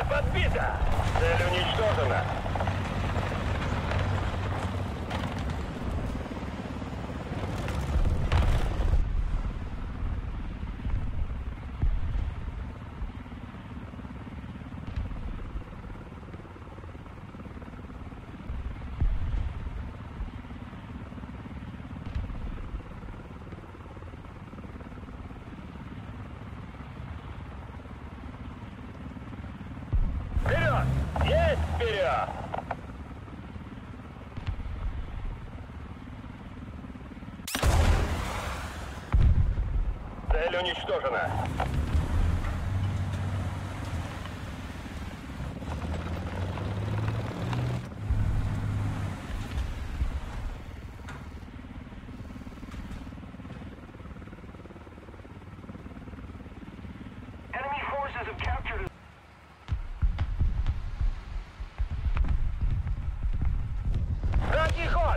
Цель подбита! Цель уничтожена! Вперед! Есть вперед! Цель уничтожена. Enemy forces have captured. Враги ход!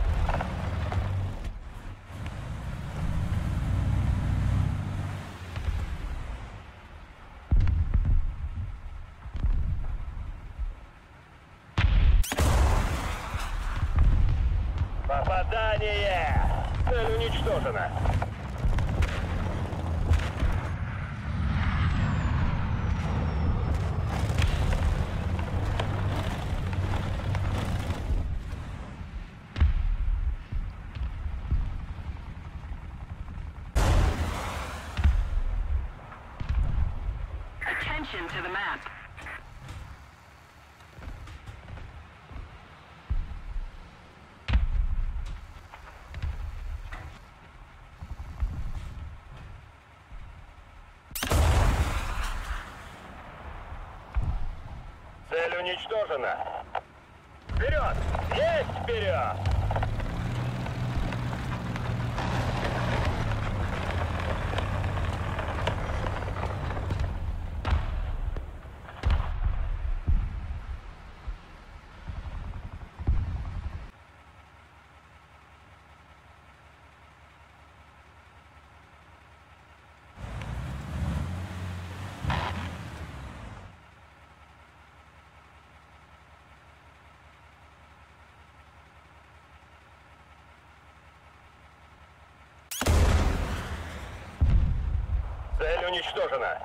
Попадание! Цель уничтожена. Attention to the map. Цель уничтожена. Вперед! Есть вперед! Цель уничтожена.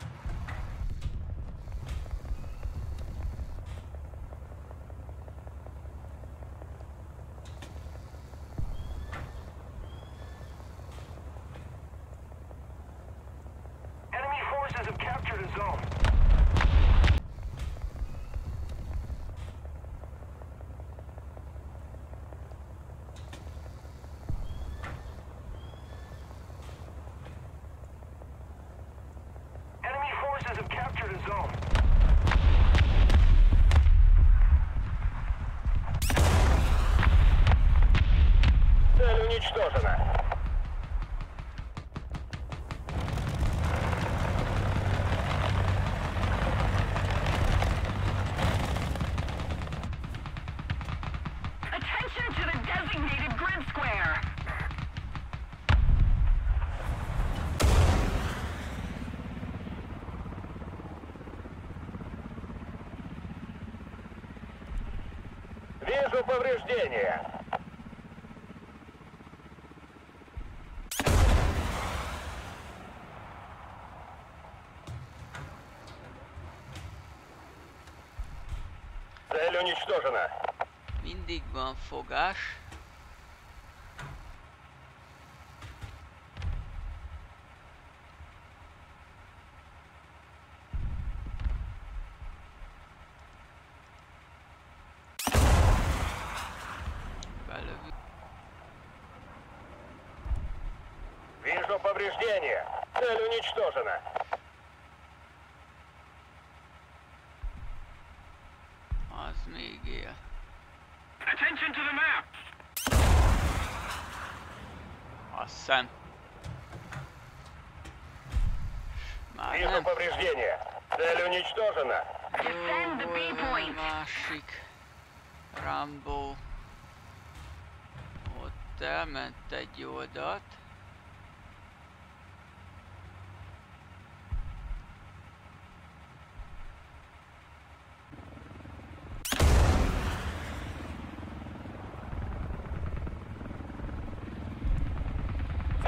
Enemy forces have captured a zone. Enemy forces have captured a zone. Цель уничтожена. Attention to the designated grid square. Вижу повреждения. Цель уничтожена. Mindig van fogás. Belövő. Вижу повреждения. Цель уничтожена. Az még él. Attention to the map. Aztán. Már Вижу nem. повреждения. Цель уничтожена. Defend the B Hol van a point. másik Rambo? Ott elment egy oldalt.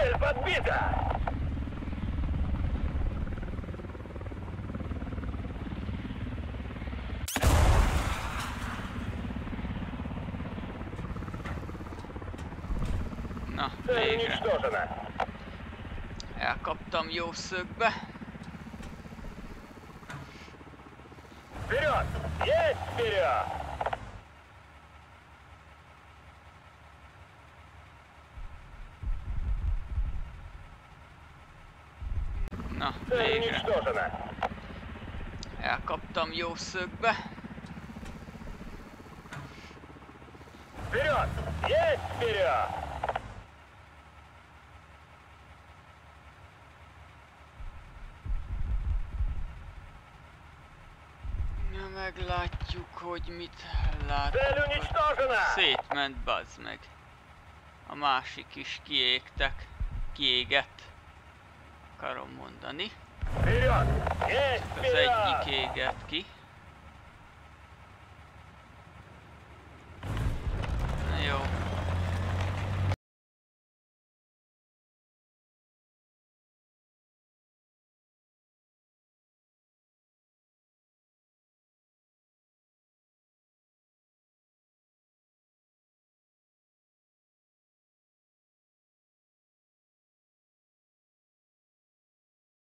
Цель подбита! Na, Цель végre. уничтожена. Elkaptam jó szögbe. Вперед! Есть вперед! Na, Цель végre. уничтожена. Elkaptam jó szögbe. Вперед! Есть вперед! Na, meglátjuk, hogy mit Цель látunk. уничтожена! Szétment, bazd meg. A másik is kiégett. Akarom mondani. Вперед! Есть Az egyik вперед! égett ki.